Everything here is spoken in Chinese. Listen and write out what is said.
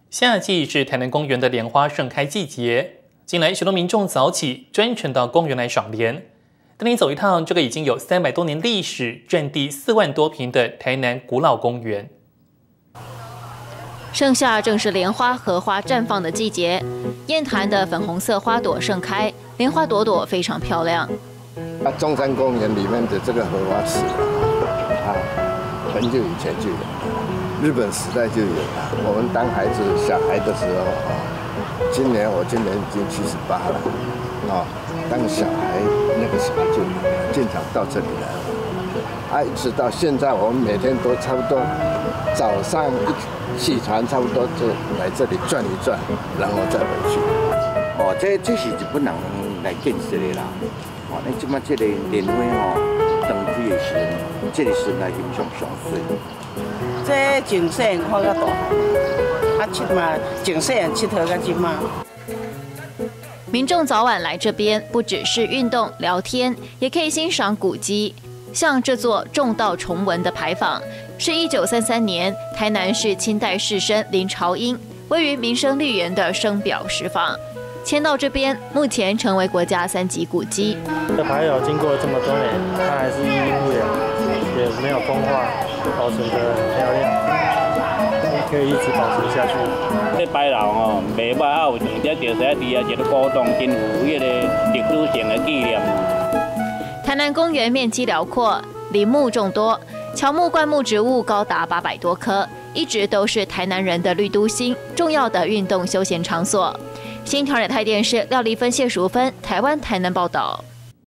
夏季是台南公园的莲花盛开季节，近来许多民众早起专程到公园来赏莲。带你走一趟这个已经有300多年历史、占地4万多坪的台南古老公园。 盛夏正是莲花、荷花绽放的季节，燕潭的粉红色花朵盛开，莲花朵朵非常漂亮。 中山公园里面的这个荷花池很久以前就有，日本时代就有了。我们当小孩的时候今年已经78了当小孩那个时候就经常到这里来一直到现在，我们每天都差不多早上一起床，差不多就来这里转一转，然后再回去。 这是日本人来建设的啦。你即马这个莲花长开的时候，这个时来欣赏上水。 这从细汉看到大汉，佚嘛，从细汉佚佗到即马。 民众早晚来这边，不只是运动聊天，也可以欣赏古迹。像这座众道重文的牌坊，是1933年台南市清代士绅林朝英位于民生绿园的生表石坊迁到这边，目前成为国家3级古迹。 这牌友经过这么多年，它还是一一不良，也没有风化，保存得很漂亮，可以一直保存下去。 这牌楼袂歹啊，有一条石地啊，一个古董，真有迄个历史性的纪念。 台南公园面积辽阔，林木众多，乔木、灌木植物高达800多棵，一直都是台南人的绿都心，重要的运动休闲场所。新唐人泰电视廖丽芬、谢淑芬，台湾台南报道。